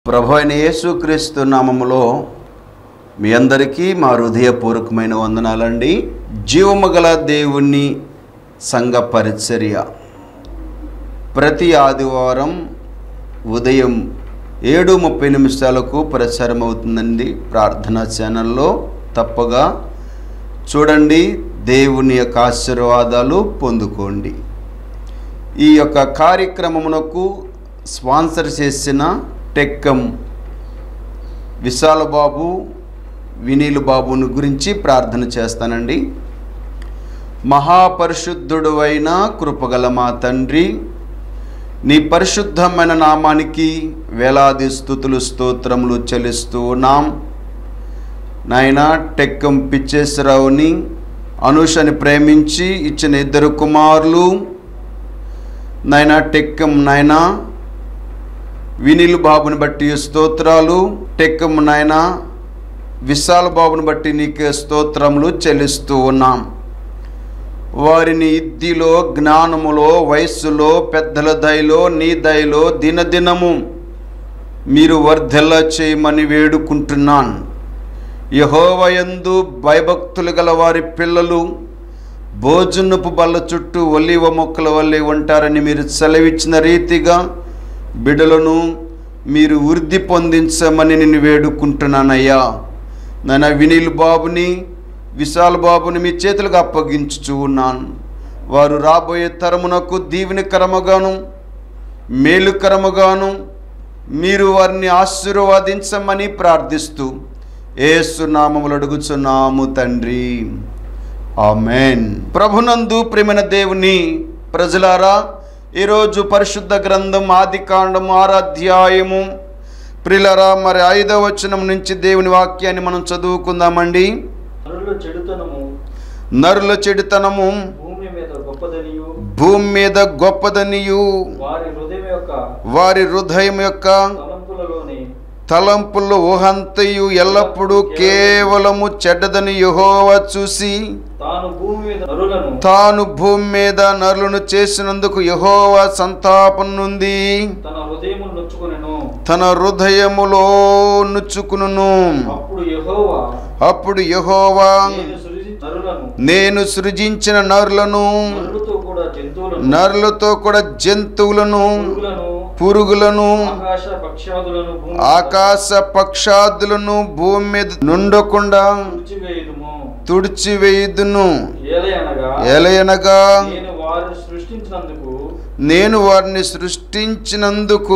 ప్రభు అయిన యేసుక్రీస్తు నామములో మీ అందరికీ మా హృదయపూర్వకమైన వందనాలండి. జీవము గల దేవుని సంఘ పరిచర్య ప్రతి ఆదివారం ఉదయం 7:30 ప్రసారం అవుతుందండి. ప్రార్థనా ఛానల్లో తప్పగా చూడండి. దేవుని యొక్క ఆశీర్వాదాలు పొందుకోండి. ఈ యొక్క కార్యక్రమమునకు స్పాన్సర్ చేసిన టెక్కం విశాల బాబు, వినీలు బాబుని గురించి ప్రార్థన చేస్తానండి. మహాపరిశుద్ధుడు అయిన కృపగల మా తండ్రి, నీ పరిశుద్ధమైన నామానికి వేలాది స్తుతులు స్తోత్రములు చెల్లిస్తూ ఉన్నాం. నాయన, టెక్కం పిచ్చేశ్వరరావుని, అనుషని ప్రేమించి ఇచ్చిన 2 కుమారులు నాయన, టెక్కం నాయన వినీలు బాబుని బట్టి స్తోత్రాలు, టెక్కం నాయన విశాల బాబుని బట్టి నీకే స్తోత్రములు చెల్లిస్తూ ఉన్నాం. వారిని ఇద్దిలో, జ్ఞానములో, వయస్సులో, పెద్దల దయలో, నీ దయలో దినదినము మీరు వర్ధెల్ల చేయమని వేడుకుంటున్నాను. యెహోవా యందు భయభక్తులు గల వారి పిల్లలు భోజనపు బల్ల చుట్టూ ఒలీవ మొక్కల వల్లే ఉంటారని మీరు సెలవిచ్చిన రీతిగా బిడ్డలను మీరు వృద్ధి పొందించమని నేను వేడుకుంటున్నానయ్యా. నాయన, వినీల్ బాబుని, విశాల్ బాబుని మీ చేతులకు అప్పగించుచూ ఉన్నాను. వారు రాబోయే తరమునకు దీవెనకరముగాను మేలుకరముగాను మీరు వారిని ఆశీర్వదించమని ప్రార్థిస్తూ యేసు నామములో అడుగుచున్నాము తండ్రి, ఆమేన్. ప్రభునందు ప్రియమైన దేవుని ప్రజలారా, ఈరోజు పరిశుద్ధ గ్రంథం ఆదికాండము 6వ అధ్యాయము ప్రియులారా, మరి 5వ వచనం నుంచి దేవుని వాక్యాన్ని మనం చదువుకుందామండి. నరుల చెడుతనము భూమి మీద గొప్పదనియు వారి హృదయం యొక్క తలంపుల్లో ఊహంతయు ఎల్లప్పుడూ కేవలము చెడ్డదని యెహోవా చూసి తాను భూమి మీద నరులను చేసినందుకు యెహోవా సంతాపం నుండి తన హృదయములో నొచ్చుకొనును. అప్పుడు యెహోవా నేను సృజించిన నరులతో కూడా జంతువులను, పురుగులను, ఆకాశ పక్షాదులను భూమి మీద నుండకుండా తుడిచివేయుదును. ఏలయనగా నేను వారిని సృష్టించినందుకు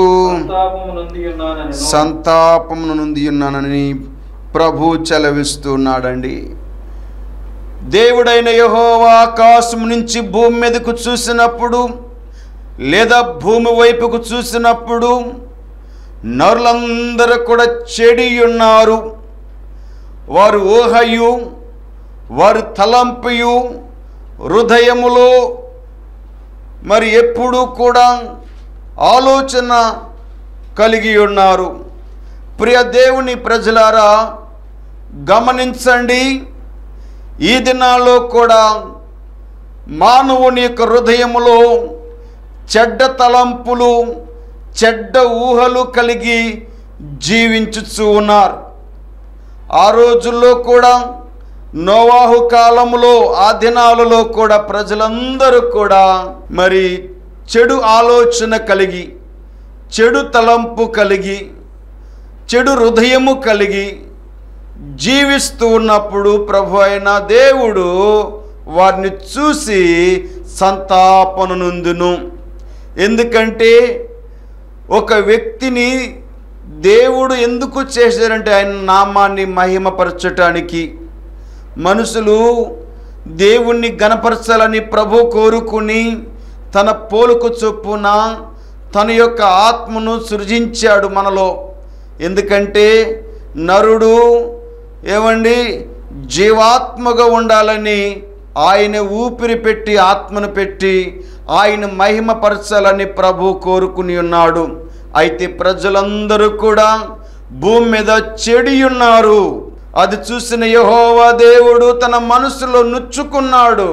సంతాపమును నొంది ఉన్నానని ప్రభు చెలవిస్తున్నాడండి. దేవుడైన యెహోవా ఆకాశం నుంచి భూమి మీదకు చూసినప్పుడు, లేదా భూమి వైపుకు చూసినప్పుడు నరులందరూ కూడా చెడి ఉన్నారు. వారు ఊహయు, వారి తలంపుయు, హృదయములో మరి ఎప్పుడూ కూడా ఆలోచన కలిగి ఉన్నారు. ప్రియ దేవుని ప్రజలారా, గమనించండి. ఈ దినాల్లో కూడా మానవుని యొక్క హృదయములో చెడ్డ తలంపులు, చెడ్డ ఊహలు కలిగి జీవించుచూ ఉన్నారు. ఆ రోజుల్లో కూడా, నోవాహు కాలములో, ఆ దినాలలో కూడా ప్రజలందరూ కూడా మరి చెడు ఆలోచన కలిగి, చెడు తలంపు కలిగి, చెడు హృదయము కలిగి జీవిస్తూ ఉన్నప్పుడు ప్రభు అయిన దేవుడు వారిని చూసి సంతాపన నొందును. ఎందుకంటే ఒక వ్యక్తిని దేవుడు ఎందుకు చేశారంటే ఆయన నామాన్ని మహిమపరచటానికి. మనుషులు దేవుణ్ణి గణపరచాలని ప్రభు కోరుకుని తన పోలుకు చొప్పున తన యొక్క ఆత్మను సృజించాడు మనలో. ఎందుకంటే నరుడు జీవాత్మగా ఉండాలని ఆయన ఊపిరి పెట్టి, ఆత్మను పెట్టి ఆయన మహిమపరచాలని ప్రభు కోరుకుని ఉన్నాడు. అయితే ప్రజలందరూ కూడా భూమి మీద చెడి ఉన్నారు. అది చూసిన యెహోవా దేవుడు తన మనసులో నొచ్చుకున్నాడు,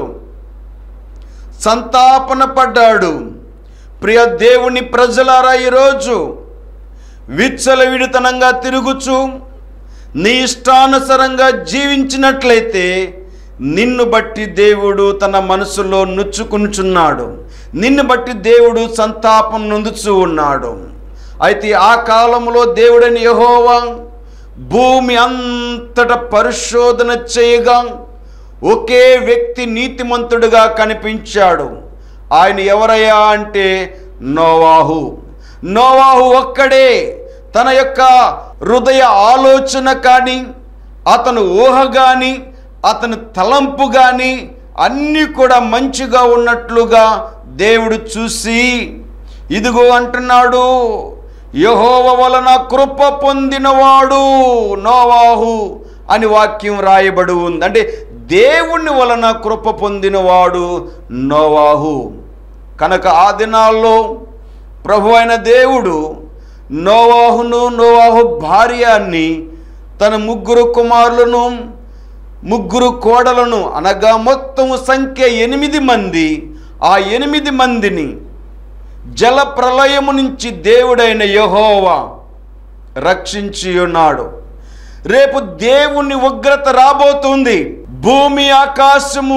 సంతాపన పడ్డాడు. ప్రియ దేవుని ప్రజలారా, ఈరోజు విచ్చలవిడితనంగా తిరుగుచు నీ ఇష్టానుసారంగా జీవించినట్లయితే నిన్ను బట్టి దేవుడు తన మనసులో నొచ్చుకునుచున్నాడు. నిన్ను బట్టి దేవుడు సంతాపం నొందుచూ ఉన్నాడు. అయితే ఆ కాలంలో దేవుడైన యెహోవా భూమి అంతటా పరిశోధన చేయగా ఒకే వ్యక్తి నీతిమంతుడుగా కనిపించాడు. ఆయన ఎవరయ్యా అంటే నోవాహు. నోవాహు ఒక్కడే తన యొక్క హృదయ ఆలోచన కానీ, అతను ఊహ కానీ, అతని తలంపు కానీ అన్నీ కూడా మంచిగా ఉన్నట్లుగా దేవుడు చూసి ఇదిగో అంటున్నాడు, యెహోవా వలన కృప పొందినవాడు నోవాహు అని వాక్యం రాయబడి ఉంది. అంటే దేవుని వలన కృప పొందినవాడు నోవాహు. కనుక ఆ దినాల్లో ప్రభు అయిన దేవుడు నోవాహును, నోవాహు భార్యని, తన 3 కుమారులను 3 కోడలను అనగా మొత్తం సంఖ్య 8 మంది, ఆ 8 మందిని జల ప్రళయము నుంచి దేవుడైన యెహోవా రక్షించి ఉన్నాడు. రేపు దేవుని ఉగ్రత రాబోతుంది. భూమి ఆకాశము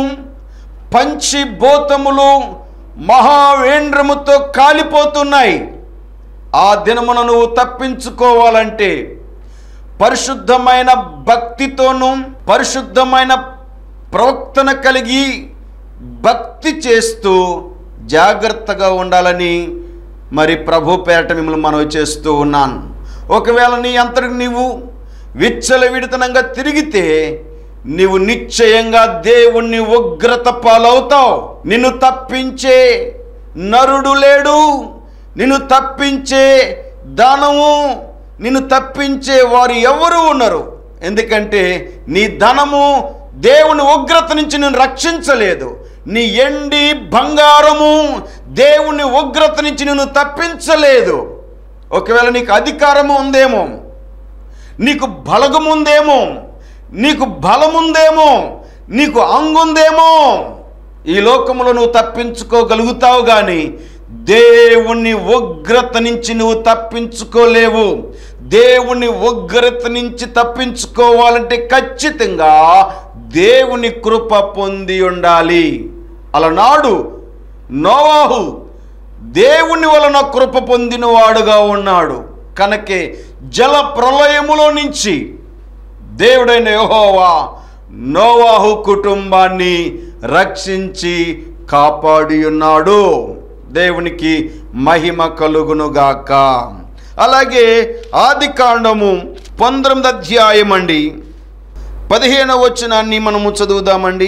పంచిభూతములు మహావేంద్రముతో కాలిపోతున్నాయి. ఆ దినమున నువ్వు తప్పించుకోవాలంటే పరిశుద్ధమైన భక్తితోనూ పరిశుద్ధమైన ప్రవక్తన కలిగి భక్తి చేస్తూ జాగ్రత్తగా ఉండాలని మరి ప్రభు పేరట మిమ్మల్ని మనవి చేస్తూ ఉన్నాను. ఒకవేళ నీ అంతటికి నీవు విచ్చలవిడితనంగా తిరిగితే నీవు నిశ్చయంగా దేవుణ్ణి ఉగ్రత పాలవుతావు. నిన్ను తప్పించే నరుడు లేడు, నిన్ను తప్పించే ధనము, నిన్ను తప్పించే వారు ఎవరు ఉన్నారు. ఎందుకంటే నీ ధనము దేవుని ఉగ్రత నుంచి నిన్ను రక్షించలేదు. నీ ఎండి బంగారము దేవుని ఉగ్రత నుంచి నిన్ను తప్పించలేదు. ఒకవేళ నీకు అధికారము ఉందేమో, నీకు బలగముందేమో, నీకు బలముందేమో, నీకు అంగుందేమో, ఈ లోకంలో నువ్వు తప్పించుకోగలుగుతావు, కానీ దేవుని ఉగ్రత నుంచి నువ్వు తప్పించుకోలేవు. దేవుని ఉగ్రత నుంచి తప్పించుకోవాలంటే ఖచ్చితంగా దేవుని కృప పొంది ఉండాలి. అలనాడు నోవాహు దేవుని వలన కృప పొందిన వాడుగా ఉన్నాడు. కనుకే జల ప్రళయములో నుంచి దేవుడైన యెహోవా నోవాహు కుటుంబాన్ని రక్షించి కాపాడి ఉన్నాడు. దేవునికి మహిమ కలుగునుగాక. అలాగే ఆదికాండము 19వ అధ్యాయం అండి 15వ వచనాన్ని మనము చదువుదామండి.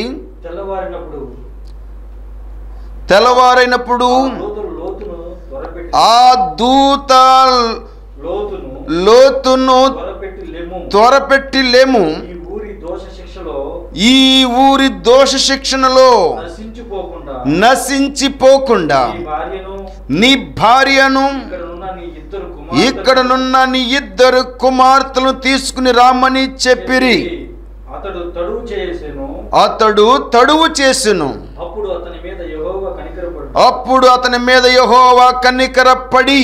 తెల్లవారైనప్పుడు ఆ దూత లోతును త్వరపెట్టి లేము, ఈ ఊరి దోష శిక్షణలో నశించిపోకుండా నీ భార్యను ఇక్కడనున్న నీ 2 కుమార్తెలను తీసుకుని రామని చెప్పిరి. అతడు తడువు చేసెను. అప్పుడు అతని మీద యెహోవా కనికరపడి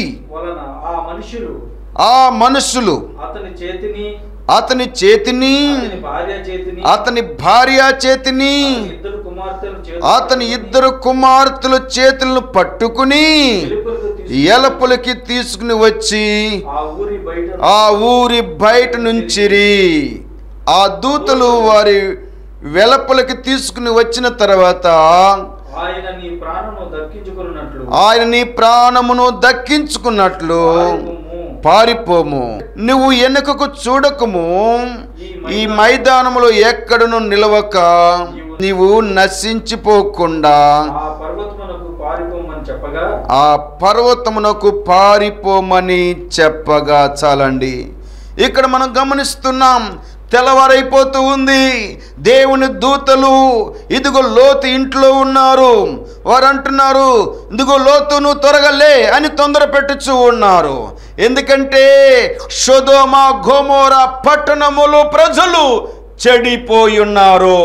ఆ మనుషులు అతని చేతిని అతని భార్య చేతిని అతని 2 కుమార్తెల చేతులను పట్టుకుని ఎలపులకి తీసుకుని వచ్చి ఆ ఊరి బయట నుంచిరి. ఆ దూతలు వారి వెలపులకి తీసుకుని వచ్చిన తర్వాత ఆయన నీ ప్రాణమును దక్కించుకున్నట్లు పారిపోము, నువ్వు వెనుకకు చూడకము, ఈ మైదానములో ఎక్కడను నిలవక నీవు నశించిపోకుండా ఆ పర్వతమునకు పారిపోమని చెప్పగా. చాలండి, ఇక్కడ మనం గమనిస్తున్నాం, తెల్లవారైపోతూ ఉంది. దేవుని దూతలు ఇదిగో లోతు ఇంట్లో ఉన్నారు. వారు అంటున్నారు, ఇదిగో లోతు నువ్వు త్వరగా లే అని తొందర పెట్టుచూ ఉన్నారు. ఎందుకంటే సొదొమ గొమొర పట్టణములు ప్రజలు చెడిపోయి ఉన్నారు.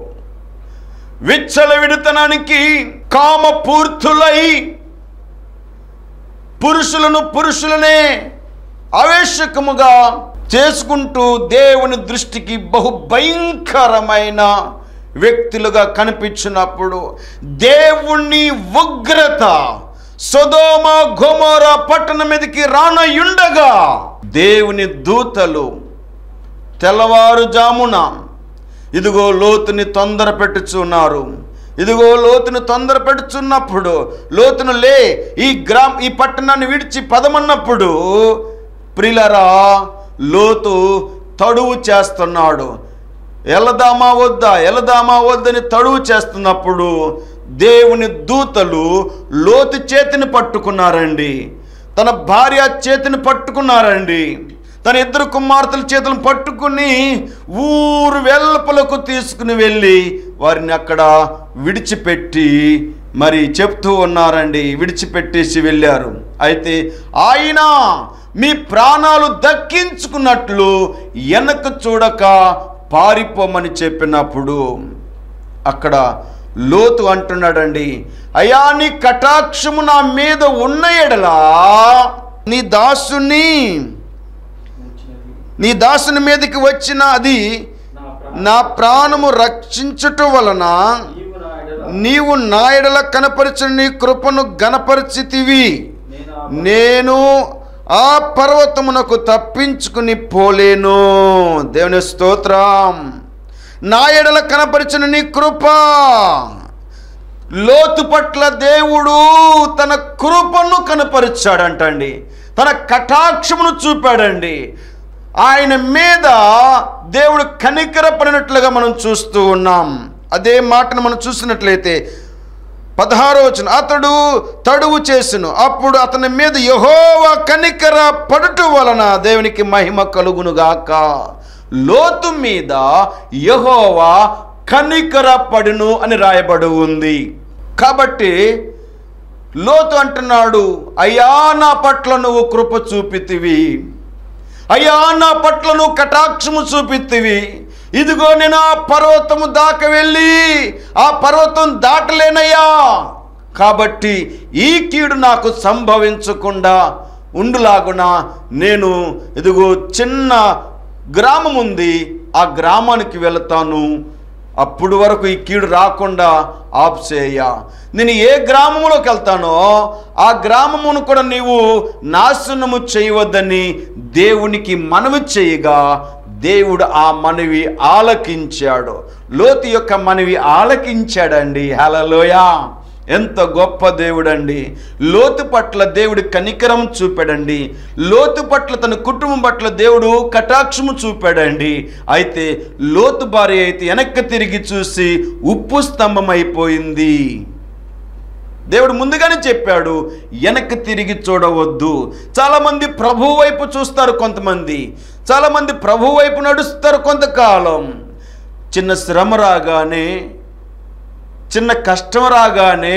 విచ్చలవిడితనానికి కామపూర్తులై పురుషులనే ఆవేశకముగా చేసుకుంటూ దేవుని దృష్టికి బహు భయంకరమైన వ్యక్తులుగా కనిపించినప్పుడు దేవుని ఉగ్రత సొదొమ గొమొర పట్టణం మీదకి రానయుండగా దేవుని దూతలు తెల్లవారుజామున ఇదిగో లోతుని తొందర పెట్టుచున్నారు. ఇదిగో లోతును తొందర పెట్టుచున్నప్పుడు లోతును లే, ఈ పట్టణాన్ని విడిచి పదమన్నప్పుడు ప్రియులారా లోతు తడువు చేస్తున్నాడు. ఎలదామా వద్దని తడువు చేస్తున్నప్పుడు దేవుని దూతలు లోతు చేతిని పట్టుకున్నారండి, తన భార్య చేతిని పట్టుకున్నారండి, తన ఇద్దరు కుమార్తెల చేతులను పట్టుకుని ఊరు వెల్పలకు తీసుకుని వెళ్ళి వారిని అక్కడ విడిచిపెట్టి మరి చెప్తూ ఉన్నారండి. విడిచిపెట్టేసి వెళ్ళారు. అయితే ఆయన మీ ప్రాణాలు దక్కించుకున్నట్లు వెనక్కు చూడక పారిపోమని చెప్పినప్పుడు అక్కడ లోతు అంటున్నాడండి, అయ్యా నీ కటాక్షము నా మీద ఉన్న ఎడలా నీ దాసుని మీదకి వచ్చిన అది నా ప్రాణము రక్షించుట వలన నీవు నా ఎడల కనపరిచిన నీ కృపను గణపరిచితివి. నేను ఆ పర్వతమునకు తప్పించుకుని పోలేను. దేవుని స్తోత్రం. నా ఎడల కనపరిచిన నీ కృప. లోతు పట్ల దేవుడు తన కృపను కనపరిచాడంటండి, తన కటాక్షమును చూపాడండి. ఆయన మీద దేవుడు కనికరపడినట్లుగా మనం చూస్తూ ఉన్నాం. అదే మాటను మనం చూసినట్లయితే 16వ వచనం, అతడు తడువు చేసెను, అప్పుడు అతని మీద యెహోవా కనికర పడుట వలన దేవునికి మహిమ కలుగునుగాక. లోతు మీద యెహోవా కనికర పడును అని రాయబడి ఉంది. కాబట్టి లోతు అంటున్నాడు, అయ్యా నా పట్ల నువ్వు కృప చూపితివి, అయ్యా నా పట్ల నువ్వు కటాక్షము చూపితివి. ఇదిగో నేను ఆ పర్వతము దాకా వెళ్ళి ఆ పర్వతం దాటలేనయ్యా, కాబట్టి ఈ కీడు నాకు సంభవించకుండా ఉండులాగున నేను ఇదిగో చిన్న గ్రామం ఉంది, ఆ గ్రామానికి వెళతాను, అప్పుడు వరకు ఈ కీడు రాకుండా ఆప్సేయ. నేను ఏ గ్రామంలోకి వెళ్తానో ఆ గ్రామమును కూడా నీవు నాశనము చేయవద్దని దేవునికి మనవి చేయగా దేవుడు ఆ మనవి ఆలకించాడు. లోతు యొక్క మనవి ఆలకించాడండి. హల్లెలూయా. ఎంత గొప్ప దేవుడండి. లోతు పట్ల దేవుడు కనికరం చూపాడండి. లోతు పట్ల తన కుటుంబం పట్ల దేవుడు కటాక్షము చూపాడండి. అయితే లోతు భార్య అయితే వెనక్కి తిరిగి చూసి ఉప్పు స్తంభం అయిపోయింది. దేవుడు ముందుగానే చెప్పాడు, వెనక్కి తిరిగి చూడవద్దు. చాలామంది ప్రభు వైపు చూస్తారు, కొంతమంది చాలామంది ప్రభు వైపు నడుస్తారు. కొంతకాలం చిన్న శ్రమ రాగానే, చిన్న కష్టం రాగానే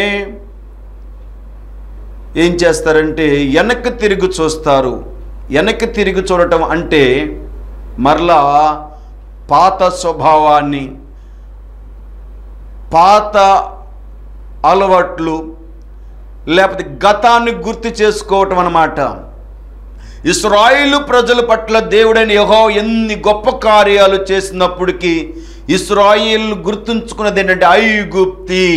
ఏం చేస్తారంటే వెనక్కి తిరిగి చూస్తారు. వెనక్కి తిరిగి చూడటం అంటే మరలా పాత స్వభావాన్ని, పాత అలవాట్లు, లేకపోతే గతాన్ని గుర్తు చేసుకోవటం అన్నమాట. ఇశ్రాయేలు ప్రజల పట్ల దేవుడైన యెహోవా ఎన్ని గొప్ప కార్యాలు చేసినప్పటికీ ఇశ్రాయేలు గుర్తుంచుకున్నది ఏంటంటే ఐగుప్తి,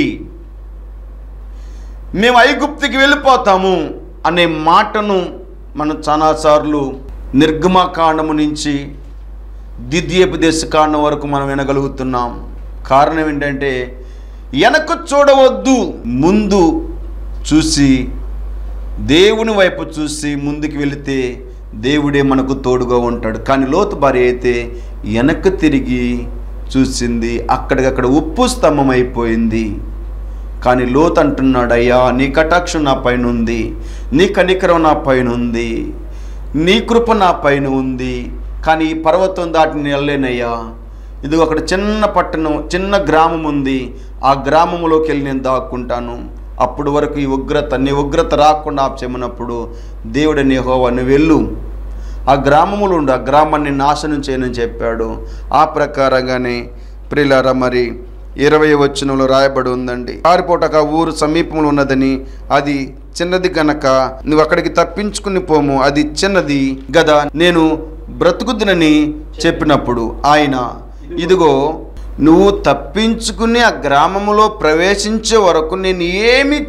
మేము ఐగుప్తికి వెళ్ళిపోతాము అనే మాటను మనం చాలాసార్లు నిర్గమకాండము నుంచి ద్వితీయోపదేశకాండం వరకు మనం వినగలుగుతున్నాం. కారణం ఏంటంటే వెనక్కు చూడవద్దు, ముందు చూసి దేవుని వైపు చూసి ముందుకు వెళితే దేవుడే మనకు తోడుగా ఉంటాడు. కానీ లోతు భార్య అయితే వెనక్కి తిరిగి చూసింది, అక్కడికక్కడ ఉప్పు స్తంభం అయిపోయింది. కానీ లోతు అంటున్నాడు, అయ్యా నీ కటాక్షం నా పైన ఉంది, నీ కనికరం నా పైన ఉంది, నీ కృప నా పైన ఉంది, కానీ ఈ పర్వతం దాటి నేను వెళ్ళలేనయ్యా. ఇదిగో అక్కడ చిన్న పట్టణం, చిన్న గ్రామం ఉంది, ఆ గ్రామంలోకి వెళ్ళి నేను దాక్కుంటాను, అప్పుడు వరకు ఈ నీ ఉగ్రత రాకుండా ఆపచేయమన్నప్పుడు దేవుడని యెహోవా నువ్వు వెళ్ళు, ఆ గ్రామములు ఉండు, ఆ గ్రామాన్ని నాశనం చేయనని చెప్పాడు. ఆ ప్రకారంగానే ప్రియులారా మరి 20వ వచనంలో రాయబడి ఉందండి. పారిపోటక ఊరు సమీపంలో ఉన్నదని, అది చిన్నది గనక నువ్వు అక్కడికి తప్పించుకుని పోము, అది చిన్నది గదా, నేను బ్రతుకుదునని చెప్పినప్పుడు ఆయన, ఇదిగో నువ్వు తప్పించుకుని ఆ గ్రామంలో ప్రవేశించే వరకు నేను ఏమీ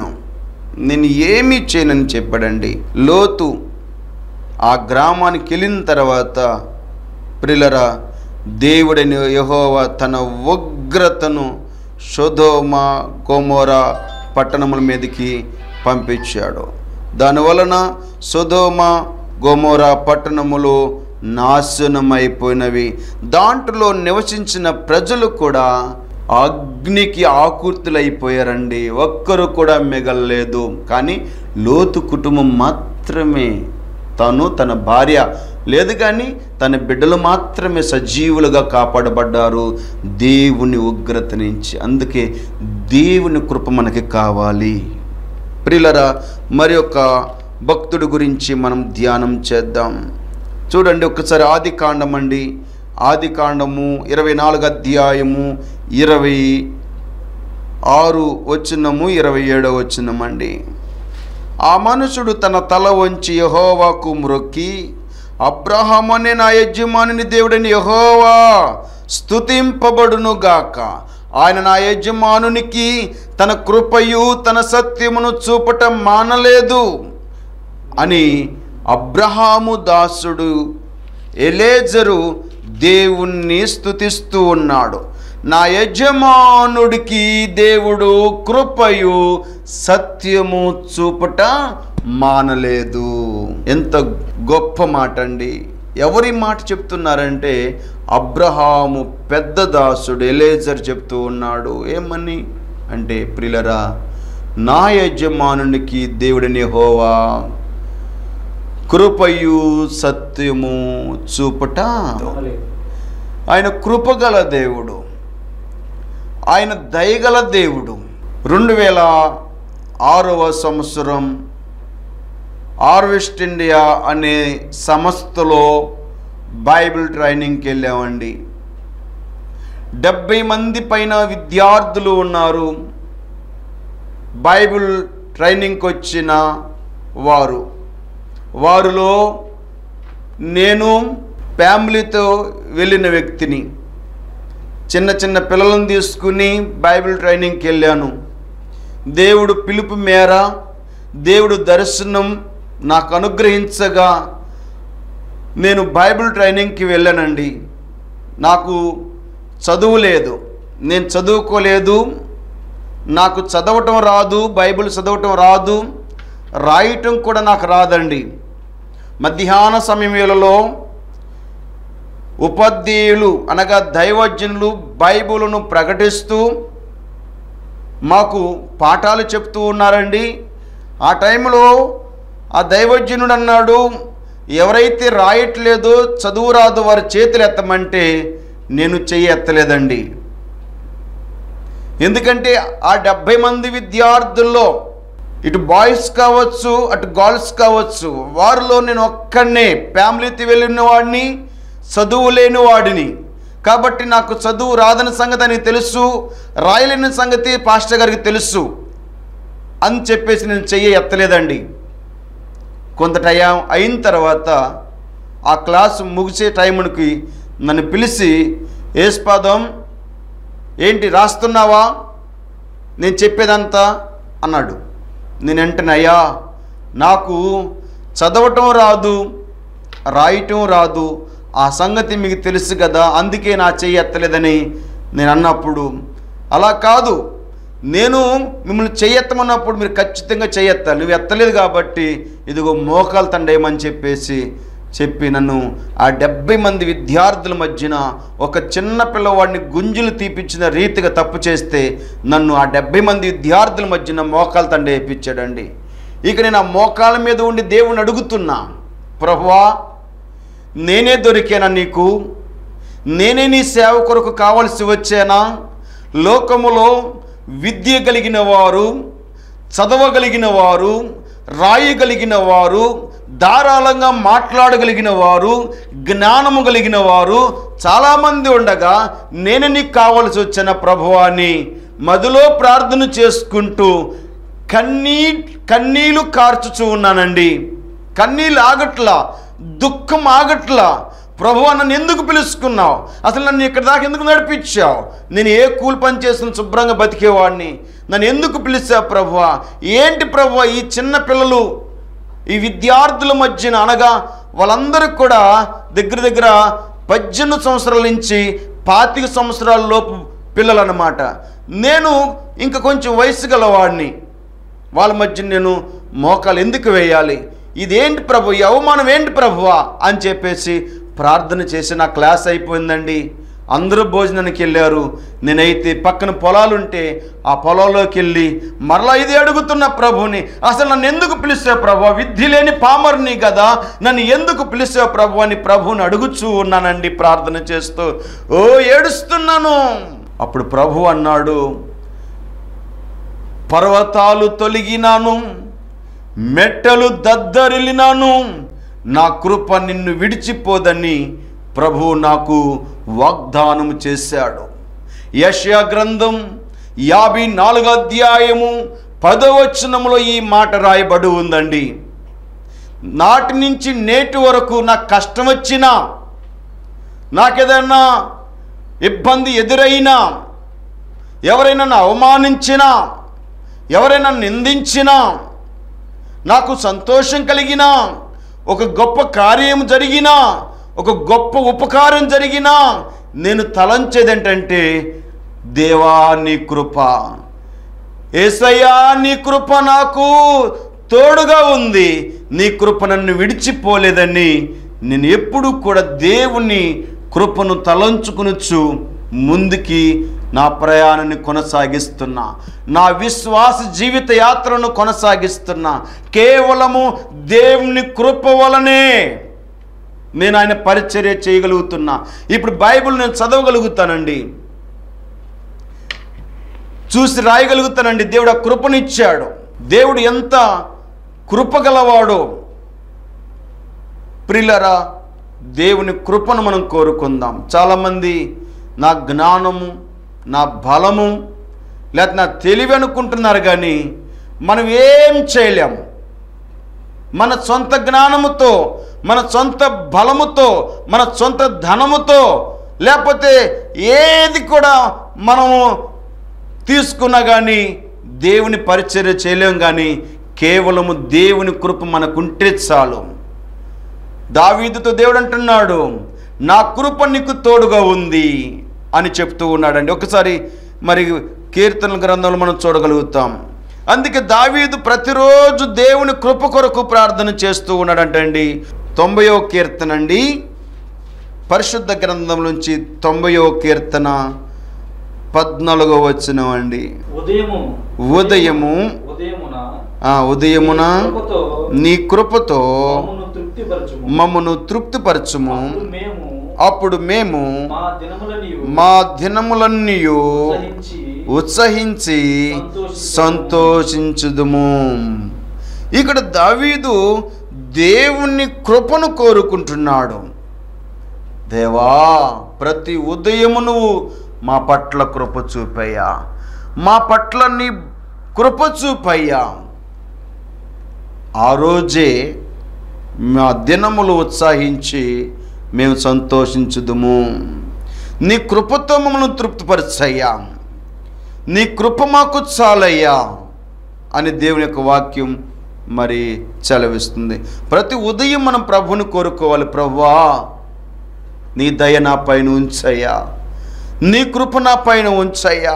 చేయనని చెప్పాడండి. లోతు ఆ గ్రామానికి వెళ్ళిన తర్వాత ప్రియులారా, దేవుడైన యెహోవా తన ఉగ్రతను సొదొమ గొమొర్రా పట్టణముల మీదకి పంపించాడు. దానివలన సొదొమ గొమొర్రా పట్టణములు నాశనమైపోయినవి. దాంట్లో నివసించిన ప్రజలు కూడా అగ్నికి ఆకృతులైపోయారండి. ఒక్కరు కూడా మిగలలేదు. కానీ లోతు కుటుంబం మాత్రమే, తను తన భార్య లేదు కానీ తన బిడ్డలు మాత్రమే సజీవులుగా కాపాడబడ్డారు దేవుని ఉగ్రత నుంచి. అందుకే దేవుని కృప మనకి కావాలి. ప్రియులారా, మరి ఒక భక్తుడి గురించి మనం ధ్యానం చేద్దాం. చూడండి ఒకసారి ఆదికాండం అండి. ఆదికాండము 24వ అధ్యాయము 26 వచనము 27వ వచనం అండి. ఆ మనుషుడు తన తల వంచి యెహోవాకు మ్రొక్కి, అబ్రహాము అనే నా యజమానుని దేవుడని యెహోవా స్తుతింపబడును గాక. ఆయన నా యజమానునికి తన కృపయు తన సత్యమును చూపటం మానలేదు అని అబ్రహాము దాసుడు ఎలేజరు దేవుణ్ణి స్తుతిస్తూ ఉన్నాడు. నా యజమానుడికి దేవుడు కృపయు సత్యము చూపట మానలేదు. ఎంత గొప్ప మాట అండి. ఎవరి మాట చెప్తున్నారంటే అబ్రహాము పెద్ద దాసుడు ఎలేజర్ చెప్తూ ఉన్నాడు. ఏమని అంటే, ప్రియులారా, నా యజమానునికి దేవుడైన యెహోవా కృపయు సత్యము చూపట, ఆయన కృపగల దేవుడు, ఆయన దయగల దేవుడు. 2006వ సంవత్సరం హార్వెస్ట్ ఇండియా అనే సంస్థలో బైబిల్ ట్రైనింగ్కి వెళ్ళామండి. 70 మంది పైన విద్యార్థులు ఉన్నారు. బైబిల్ ట్రైనింగ్కి వచ్చిన వారిలో నేను ఫ్యామిలీతో వెళ్ళిన వ్యక్తిని. చిన్న చిన్న పిల్లలను తీసుకుని బైబిల్ ట్రైనింగ్కి వెళ్ళాను. దేవుడు పిలుపు మేర, దేవుడు దర్శనం నాకు అనుగ్రహించగా నేను బైబిల్ ట్రైనింగ్కి వెళ్ళానండి. నాకు చదువు లేదు, నేను చదువుకోలేదు, నాకు చదవటం రాదు, బైబిల్ చదవటం రాదు, రాయటం కూడా నాకు రాదండి. మధ్యాహ్న సమయం వేళలో ఉపాధ్యాయులు అనగా దైవజనులు బైబిలును ప్రకటిస్తూ మాకు పాఠాలు చెప్తూ ఉన్నారండి. ఆ టైంలో ఆ దైవజనుడు అన్నాడు, ఎవరైతే రాయట్లేదో చదువు రాదు వారి చేతులు ఎత్తమంటే నేను చెయ్యి ఎత్తలేదండి. ఎందుకంటే ఆ 70 మంది విద్యార్థుల్లో ఇటు బాయ్స్ కావచ్చు, అటు గర్ల్స్ కావచ్చు, వారిలో నేను ఒక్కడనే ఫ్యామిలీతో వెళ్ళిన వాడిని, చదువు లేని వాడిని. కాబట్టి నాకు చదువు రాదని సంగతి అని తెలుసు, రాయలేని సంగతి పాస్టర్ గారికి తెలుసు అని చెప్పేసి నేను చెయ్యి ఎత్తలేదండి. కొంత టైం అయిన తర్వాత ఆ క్లాసు ముగిసే టైంకి నన్ను పిలిచి, ఏస్పాదం ఏంటి రాస్తున్నావా నేను చెప్పేదంతా అన్నాడు. నేను వెంటనే, అయ్యా నాకు చదవటం రాదు, రాయటం రాదు, ఆ సంగతి మీకు తెలుసు కదా, అందుకే నా చెయ్యి ఎత్తలేదని నేను అన్నప్పుడు, అలా కాదు, నేను మిమ్మల్ని చెయ్యెత్తమన్నప్పుడు మీరు ఖచ్చితంగా చెయ్యెత్తాలి, నువ్వు ఎత్తలేదు కాబట్టి ఇదిగో మోకాలు తండేయమని చెప్పి నన్ను ఆ 70 మంది విద్యార్థుల మధ్యన ఒక చిన్న పిల్లవాడిని గుంజులు తీపిచ్చిన రీతిగా తప్పు చేస్తే నన్ను ఆ 70 మంది విద్యార్థుల మధ్యన మోకాలు తండేయించాడండి. ఇక నేను ఆ మోకాల మీద ఉండి దేవుని అడుగుతున్నా, ప్రభువా నేనే దొరికానా నీకు? నేనే నీ సేవ కొరకు కావలసి వచ్చానా? లోకములో విద్య కలిగిన వారు, చదవగలిగిన వారు, రాయగలిగిన వారు, ధారాళంగా మాట్లాడగలిగిన వారు, జ్ఞానము కలిగిన వారు చాలామంది ఉండగా నేను నీకు కావలసి వచ్చిన ప్రభువా అని మదిలో ప్రార్థన చేసుకుంటూ కన్నీళ్లు కార్చుచూ ఉన్నానండి. కన్నీళ్ళు ఆగట్లా, దుఃఖం ఆగట్లా. ప్రభువా నన్ను ఎందుకు పిలుచుకున్నావు, అసలు నన్ను ఇక్కడ దాకా ఎందుకు నడిపించావు, నేను ఏ కూలి పని చేసిన శుభ్రంగా బతికేవాడిని, నన్ను ఎందుకు పిలిచావు ప్రభువా, ఏంటి ప్రభువా ఈ చిన్న పిల్లలు ఈ విద్యార్థుల మధ్యన, అనగా వాళ్ళందరికీ కూడా దగ్గర 18 సంవత్సరాల నుంచి 25 సంవత్సరాల లోపు పిల్లలు అన్నమాట. నేను ఇంకా కొంచెం వయసు గలవాడిని, వాళ్ళ మధ్య నేను మోకాలు ఎందుకు వేయాలి, ఇదేంటి ప్రభు, ఈ అవమానం ఏంటి ప్రభువా అని చెప్పేసి ప్రార్థన చేసి నా క్లాస్ అయిపోయిందండి. అందరూ భోజనానికి వెళ్ళారు. నేనైతే పక్కన పొలాలుంటే ఆ పొలాల్లోకి వెళ్ళి మరలా ఇది అడుగుతున్న ప్రభుని, అసలు నన్ను ఎందుకు పిలిచావు ప్రభు, విద్య లేని పామర్ని కదా, నన్ను ఎందుకు పిలిచావు ప్రభు అని ప్రభుని అడుగుచూ ఉన్నానండి ప్రార్థన చేస్తూ. ఏడుస్తున్నాను. అప్పుడు ప్రభు అన్నాడు, పర్వతాలు తొలగినాను, మెట్టలు దద్దరిల్లినాను, నా కృప నిన్ను విడిచిపోదని ప్రభు నాకు వాగ్దానం చేశాడు. యెషయా గ్రంథం 54వ అధ్యాయము 10వ వచనములో ఈ మాట రాయబడి ఉందండి. నాటి నుంచి నేటి వరకు నాకు కష్టం వచ్చినా, నాకేదైనా ఇబ్బంది ఎదురైనా, ఎవరైనా నన్ను అవమానించినా, ఎవరైనా నిందించినా, నాకు సంతోషం కలిగినా, ఒక గొప్ప కార్యం జరిగినా, ఒక గొప్ప ఉపకారం జరిగినా నేను తలంచేదేంటంటే, దేవా నీ కృప, యేసయ్యా నీ కృప నాకు తోడుగా ఉంది, నీ కృప నన్ను విడిచిపోలేదని నేను ఎప్పుడు కూడా దేవుని కృపను తలంచుకునొచ్చు ముందుకి నా ప్రయాణాన్ని కొనసాగిస్తున్నా, నా విశ్వాస జీవిత యాత్రను కొనసాగిస్తున్నా. కేవలము దేవుని కృప వలనే నేను ఆయన పరిచర్య చేయగలుగుతున్నా. ఇప్పుడు బైబిల్ నేను చదవగలుగుతానండి, చూసి రాయగలుగుతానండి. దేవుడు ఆ కృపనిచ్చాడు. దేవుడు ఎంత కృపగలవాడో. ప్రియులారా, దేవుని కృపను మనం కోరుకుందాం. చాలామంది నా జ్ఞానము, నా బలము, లేకపోతే నా తెలివి అనుకుంటున్నారు, కానీ మనం ఏం చేయలేము. మన సొంత జ్ఞానముతో, మన సొంత బలముతో, మన సొంత ధనముతో, లేకపోతే ఏది కూడా మనము తీసుకున్నా కానీ దేవుని పరిచర్య చేయలేము. కానీ కేవలము దేవుని కృప మనకుంటే చాలు. దావీదుతో దేవుడు అంటున్నాడు, నా కృప నీకు తోడుగా ఉంది అని చెప్తూ ఉన్నాడండి. ఒకసారి మరి కీర్తనల గ్రంథంలో మనం చూడగలుగుతాం. అందుకే దావీదు ప్రతిరోజు దేవుని కృప కొరకు ప్రార్థన చేస్తూ ఉన్నాడంటండి. 90వ కీర్తన అండి, పరిశుద్ధ గ్రంథం నుంచి 90వ కీర్తన 14వ వచనం అండి. ఉదయమున నీ కృపతో మమ్మను తృప్తిపరచుము, అప్పుడు మేము మా దినములన్నీయు ఉత్సహించి సంతోషించుదుము. ఇక్కడ దావీదు దేవుని కృపను కోరుకుంటున్నాడు. దేవా, ప్రతి ఉదయము నువ్వు మా పట్ల కృప చూపయ్యా, మా పట్ల నీ కృప చూపయ్యా. ఆ రోజే మా దినములు ఉత్సాహించి మేము సంతోషించుదుము. నీ కృపతో మమ్మల్ని తృప్తిపరచయ్యా, నీ కృప మాకు చాలయ్యా అని దేవుని యొక్క వాక్యం మరి సెలవిస్తుంది. ప్రతి ఉదయం మనం ప్రభువుని కోరుకోవాలి. ప్రభువా, నీ దయ నా పైన ఉంచయ్యా, నీ కృప నా పైన ఉంచయ్యా.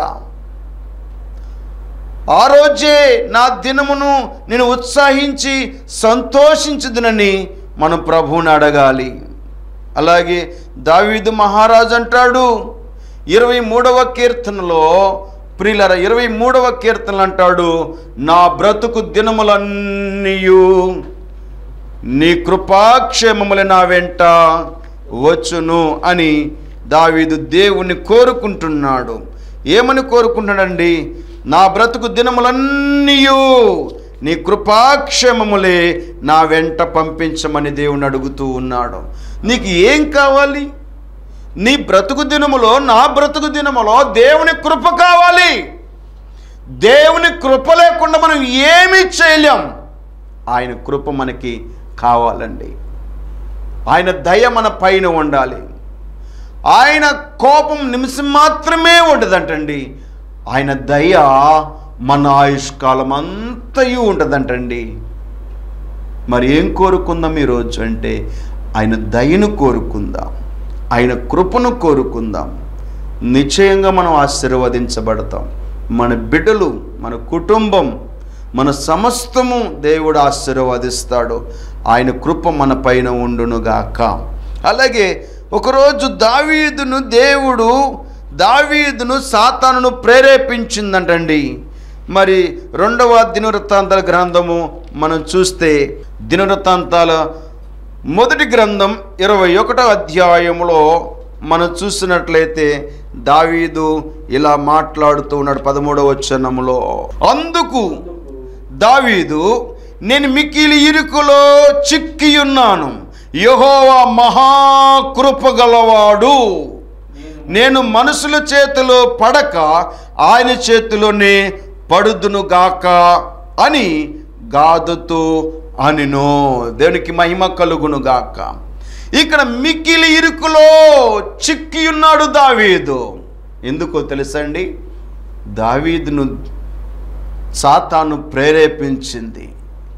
ఆ రోజే నా దినమును నేను ఉత్సాహించి సంతోషించుదునని మనం ప్రభువుని అడగాలి. అలాగే దావీదు మహారాజు అంటాడు 23వ కీర్తనలో, ప్రియులారా 23వ కీర్తనలు అంటాడు, నా బ్రతుకు దినములన్నీయు నీ కృపాక్షేమములే నా వెంట వచ్చును అని దావీదు దేవుణ్ణి కోరుకుంటున్నాడు. ఏమని కోరుకుంటున్నాడండి? నా బ్రతుకు దినములన్నీయు నీ కృపాక్షేమములే నా వెంట పంపించమని దేవుని అడుగుతూ ఉన్నాడు. నీకు ఏం కావాలి? నీ బ్రతుకు దినములో, నా బ్రతుకు దినములో దేవుని కృప కావాలి. దేవుని కృప లేకుండా మనం ఏమీ చేయలేం. ఆయన కృప మనకి కావాలండి. ఆయన దయ మన పైన ఉండాలి. ఆయన కోపం నిమిషం మాత్రమే ఉండదంటండి. ఆయన దయ మన ఆయుష్కాలం అంతయు ఉంటుందంటండి. మరి ఏం కోరుకుందాం ఈరోజు అంటే ఆయన దయను కోరుకుందాం, ఆయన కృపను కోరుకుందాం. నిశ్చయంగా మనం ఆశీర్వదించబడతాం. మన బిడ్డలు, మన కుటుంబం, మన సమస్తము దేవుడు ఆశీర్వదిస్తాడు. ఆయన కృప మన పైన ఉండునుగాక. అలాగే ఒకరోజు దావీదును సాతానును ప్రేరేపించిందంటండి. మరి 2వ దినవృత్తాంతాల గ్రంథము మనం చూస్తే, దినవృత్తాంతాల మొదటి గ్రంథం 21వ అధ్యాయంలో మనం చూసినట్లయితే దావీదు ఇలా మాట్లాడుతూ ఉన్నాడు 13వ వచనములో. అందుకు దావీదు, నేను మిక్కిలి ఇరుకులో చిక్కియున్నాను, యెహోవా మహాకృపగలవాడు, నేను మనుషుల చేతిలో పడక ఆయన చేతిలోనే పడుదునుగాక అని గాదుతో అనినో. దేవునికి మహిమ కలుగునుగాక. ఇక్కడ మిక్కిలి ఇరుకులో చిక్కి ఉన్నాడు దావీదు. ఎందుకో తెలుసండి? దావీదును సాతాను ప్రేరేపించింది.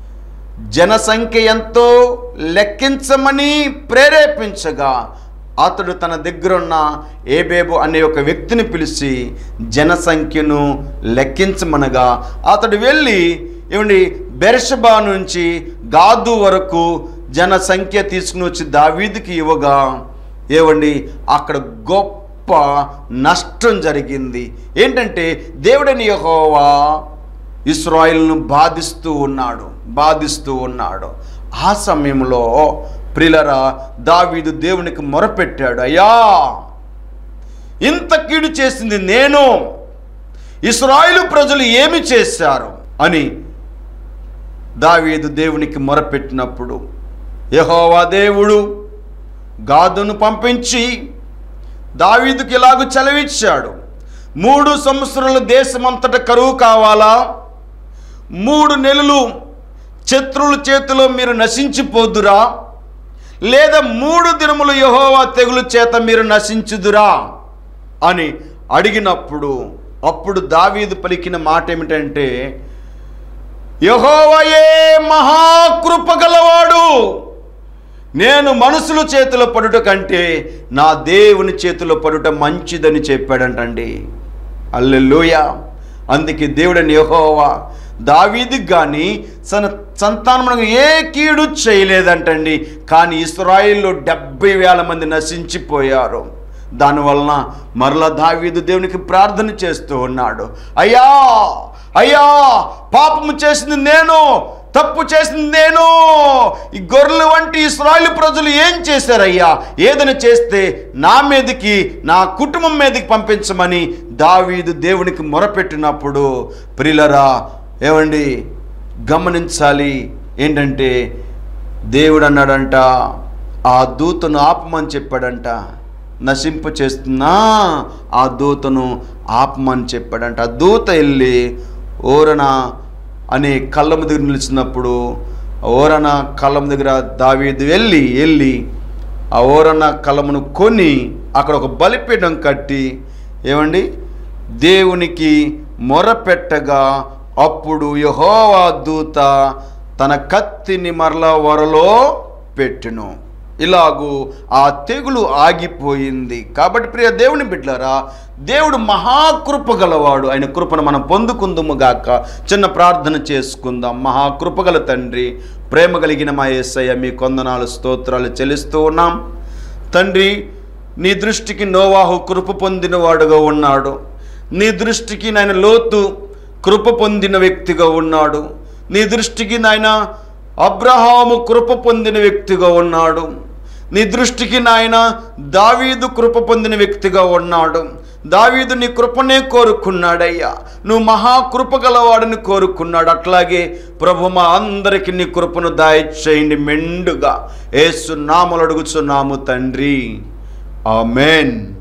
జనసంఖ్య ఎంతో లెక్కించమని ప్రేరేపించగా అతడు తన దగ్గరున్న ఏబేబు అనే ఒక వ్యక్తిని పిలిచి జనసంఖ్యను లెక్కించమనగా అతడు వెళ్ళి బెర్షెబా నుంచి గాదు వరకు జనసంఖ్య తీసుకుని వచ్చి దావీదుకి ఇవ్వగా అక్కడ గొప్ప నష్టం జరిగింది. ఏంటంటే దేవుడని యెహోవా ఇశ్రాయేలును బాధిస్తూ ఉన్నాడు. ఆ సమయంలో ప్రియులారా, దావీదు దేవునికి మొరపెట్టాడు, అయ్యా ఇంత కీడు చేసింది నేను, ఇశ్రాయేలు ప్రజలు ఏమి చేశారు అని దావీదు దేవునికి మొరపెట్టినప్పుడు యెహోవా దేవుడు గాదును పంపించి దావీదుకి ఇలాగూ సెలవిచ్చాడు, 3 సంవత్సరాలు దేశమంతటా కరువు కావాలా? 3 నెలలు శత్రువుల చేతిలో మీరు నశించిపోదురా? లేదా 3 దినములు యెహోవా తెగులు చేత మీరు నశించుదురా అని అడిగినప్పుడు అప్పుడు దావీదు పలికిన మాట ఏమిటంటే, యెహోవాయే మహాకృపగలవాడు, నేను మనుషుల చేతిలో పడుట కంటే నా దేవుని చేతిలో పడుట మంచిదని చెప్పాడంటండి. హల్లెలూయా. అందుకే దేవుడని యెహోవా దావీదుకి కానీ సంతానమునకు ఏ కీడు చేయలేదంటండి. కానీ ఇశ్రాయేలులో 70,000 మంది నశించిపోయారు. దానివలన మరలా దావీదు దేవునికి ప్రార్థన చేస్తూ ఉన్నాడు, అయ్యా అయ్యా పాపము చేసింది నేను, తప్పు చేసింది నేను. ఈ గొర్రెల వంటి ఇశ్రాయేలు ప్రజలు ఏం చేశారయ్యా? ఏదైనా చేస్తే నా మీదకి, నా కుటుంబం మీదకి పంపించమని దావీదు దేవునికి మొరపెట్టినప్పుడు ప్రియులారా గమనించాలి. ఏంటంటే దేవుడు అన్నాడంట, ఆ దూతను ఆపమని చెప్పాడంట. నశింప చేస్తున్నా ఆ దూతను ఆపమని చెప్పాడంట. ఆ దూత వెళ్ళి ఓరన అనే కళ్ళము దగ్గర నిలిచినప్పుడు ఓరన కళ్ళం దగ్గర దావీదు వెళ్ళి ఆ ఓరన కళ్ళమును కొని అక్కడ ఒక బలిపీఠం కట్టి దేవునికి మొరపెట్టగా అప్పుడు యెహోవా దూత తన కత్తిని మరలా వరలో పెట్టును. ఇలాగూ ఆ తెగులు ఆగిపోయింది. కాబట్టి ప్రియ దేవుని బిడ్డలారా, దేవుడు మహాకృపగలవాడు. ఆయన కృపను మనం పొందుకుందుము గాక. చిన్న ప్రార్థన చేసుకుందాం. మహాకృపగల తండ్రి, ప్రేమ కలిగిన మా యేసయ్య, మీ కొందనాలు స్తోత్రాలు చెల్లిస్తూ ఉన్నాం. తండ్రి, నీ దృష్టికి నోవాహు కృప పొందిన వాడుగా ఉన్నాడు. నీ దృష్టికి నాయన లోతు కృప పొందిన వ్యక్తిగా ఉన్నాడు. నీ దృష్టికి నాయన అబ్రహాము కృప పొందిన వ్యక్తిగా ఉన్నాడు. నీ దృష్టికి నాయన దావీదు కృప పొందిన వ్యక్తిగా ఉన్నాడు. దావీదు నీ కృపనే కోరుకున్నాడయ్యా. నువ్వు మహాకృప గలవాడిని కోరుకున్నాడు. అట్లాగే ప్రభు మా అందరికీ నీ కృపను దయచేయండి మెండుగా. యేసు నామములో అడుగుచున్నాము తండ్రి, ఆమేన్.